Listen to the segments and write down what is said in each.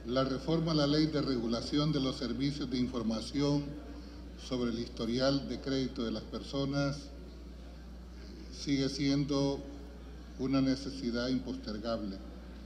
La reforma a la Ley de Regulación de los Servicios de Información sobre el historial de crédito de las personas sigue siendo una necesidad impostergable.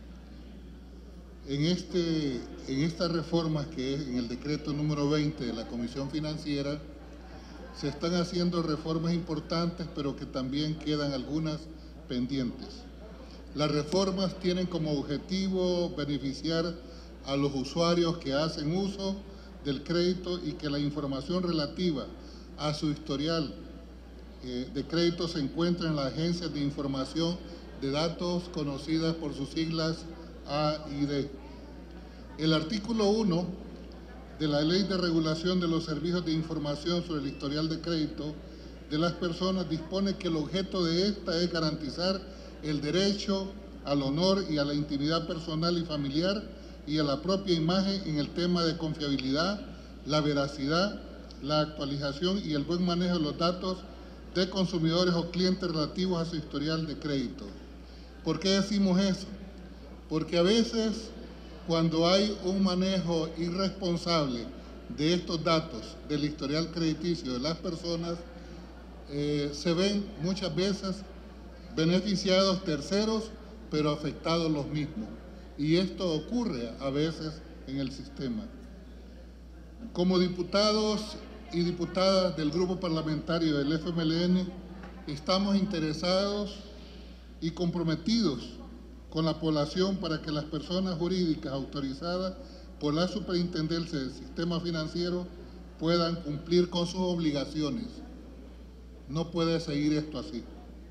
En estas reformas, que es en el decreto número 20 de la Comisión Financiera, se están haciendo reformas importantes, pero que también quedan algunas pendientes. Las reformas tienen como objetivo beneficiar a los usuarios que hacen uso del crédito y que la información relativa a su historial de crédito se encuentra en las agencias de información de datos conocidas por sus siglas AID. El artículo 1 de la Ley de Regulación de los Servicios de Información sobre el historial de crédito de las personas dispone que el objeto de esta es garantizar el derecho al honor y a la intimidad personal y familiar y a la propia imagen en el tema de confiabilidad, la veracidad, la actualización y el buen manejo de los datos de consumidores o clientes relativos a su historial de crédito. ¿Por qué decimos eso? Porque a veces, cuando hay un manejo irresponsable de estos datos del historial crediticio de las personas, se ven muchas veces beneficiados terceros, pero afectados los mismos. Y esto ocurre a veces en el sistema. Como diputados y diputadas del grupo parlamentario del FMLN, estamos interesados y comprometidos con la población para que las personas jurídicas autorizadas por la Superintendencia del Sistema Financiero puedan cumplir con sus obligaciones. No puede seguir esto así.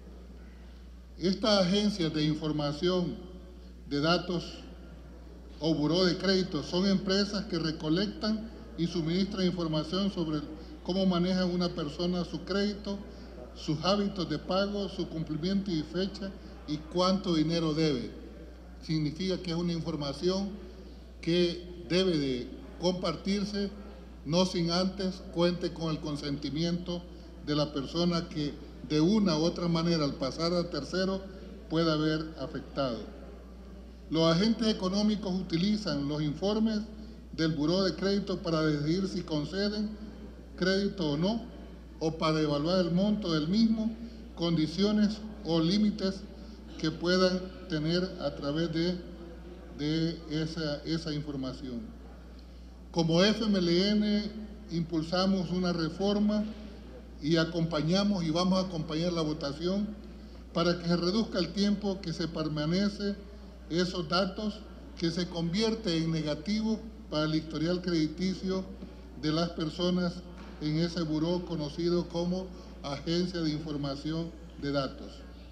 Estas agencias de información de datos o buró de crédito son empresas que recolectan y suministran información sobre cómo maneja una persona su crédito, sus hábitos de pago, su cumplimiento y fecha y cuánto dinero debe. Significa que es una información que debe de compartirse, no sin antes cuente con el consentimiento de la persona que de una u otra manera al pasar a tercero pueda haber afectado. Los agentes económicos utilizan los informes del buró de crédito para decidir si conceden crédito o no, o para evaluar el monto del mismo, condiciones o límites que puedan tener a través de esa información. Como FMLN impulsamos una reforma y acompañamos y vamos a acompañar la votación para que se reduzca el tiempo que se permanece esos datos, que se convierte en negativo para el historial crediticio de las personas en ese buró conocido como Agencia de Información de Datos.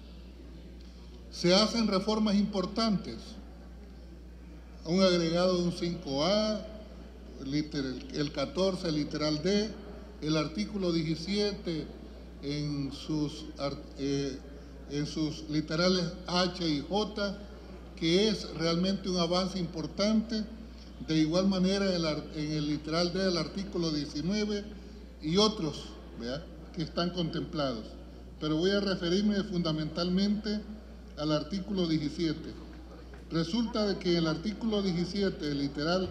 Se hacen reformas importantes, un agregado de un 5A, el 14, literal D, el artículo 17 en sus literales H y J, que es realmente un avance importante. De igual manera en el literal D del artículo 19 y otros, ¿verdad?, que están contemplados. Pero voy a referirme fundamentalmente al artículo 17. Resulta de que el artículo 17 del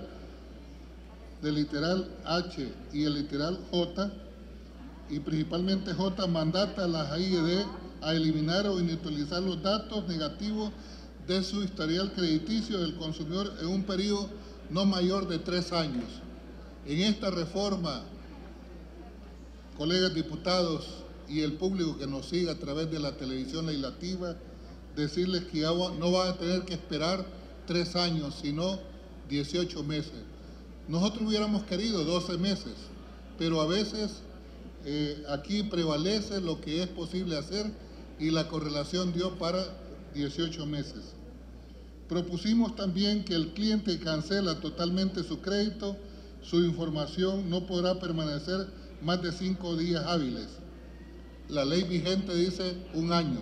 literal H y el literal J, y principalmente J, mandata a las AID a eliminar o inutilizar los datos negativos de su historial crediticio del consumidor en un periodo no mayor de 3 años. En esta reforma, colegas diputados y el público que nos sigue a través de la televisión legislativa, decirles que ya no van a tener que esperar 3 años, sino 18 meses. Nosotros hubiéramos querido 12 meses, pero a veces aquí prevalece lo que es posible hacer y la correlación dio para 18 meses. Propusimos también que el cliente que cancela totalmente su crédito, su información no podrá permanecer más de 5 días hábiles. La ley vigente dice 1 año.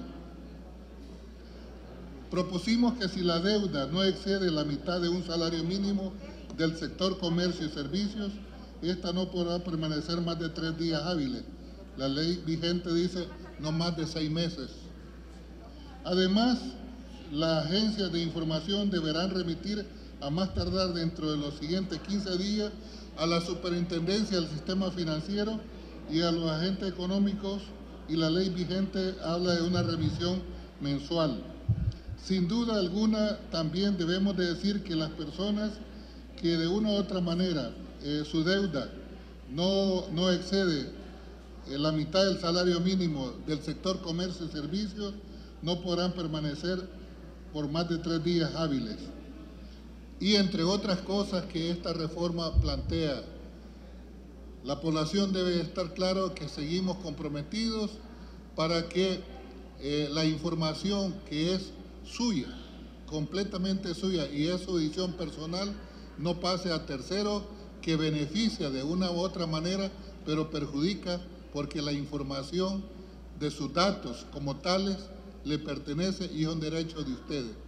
Propusimos que si la deuda no excede la mitad de un salario mínimo del sector comercio y servicios, esta no podrá permanecer más de 3 días hábiles. La ley vigente dice no más de 6 meses. Además, las agencias de información deberán remitir a más tardar dentro de los siguientes 15 días, a la Superintendencia del Sistema Financiero y a los agentes económicos, y la ley vigente habla de una revisión mensual. Sin duda alguna, también debemos de decir que las personas que de una u otra manera su deuda no excede la mitad del salario mínimo del sector comercio y servicios, no podrán permanecer por más de 3 días hábiles. Y entre otras cosas que esta reforma plantea, la población debe estar claro que seguimos comprometidos para que la información que es suya, completamente suya, y es su decisión personal, no pase a terceros, que beneficia de una u otra manera, pero perjudica porque la información de sus datos como tales le pertenece y es un derecho de ustedes.